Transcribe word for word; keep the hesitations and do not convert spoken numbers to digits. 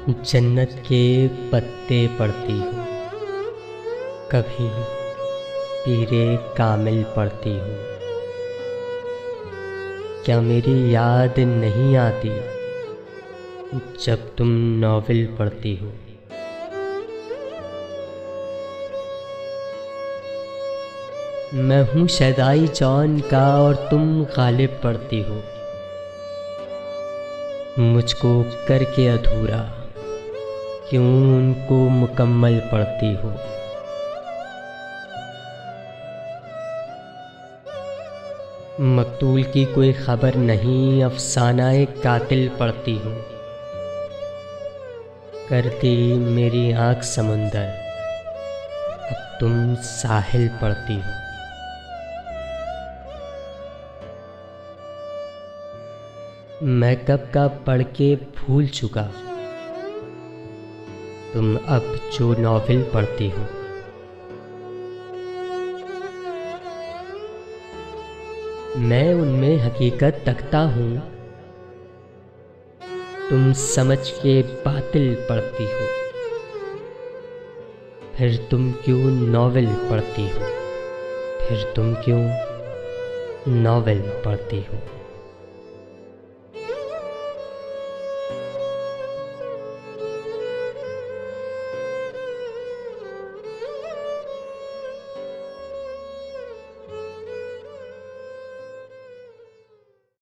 जन्नत के पत्ते पढ़ती हो, कभी पीरे कामिल पढ़ती हो। क्या मेरी याद नहीं आती जब तुम नॉवेल पढ़ती हो। मैं हूँ शदाई जॉन का और तुम गालिब पढ़ती हो। मुझको करके अधूरा क्यों उनको मुकम्मल पढ़ती हो। मकतूल की कोई खबर नहीं, अफसानाए कातिल पढ़ती हो। करती मेरी आँख समुंदर, अब तुम साहिल पढ़ती हो। मैं कब का पढ़ के भूल चुका, तुम अब जो नॉवेल पढ़ती हो। मैं उनमें हकीकत तकता हूँ, तुम समझ के बातिल पढ़ती हो। फिर तुम क्यों नॉवेल पढ़ती हो, फिर तुम क्यों नॉवेल पढ़ती हो।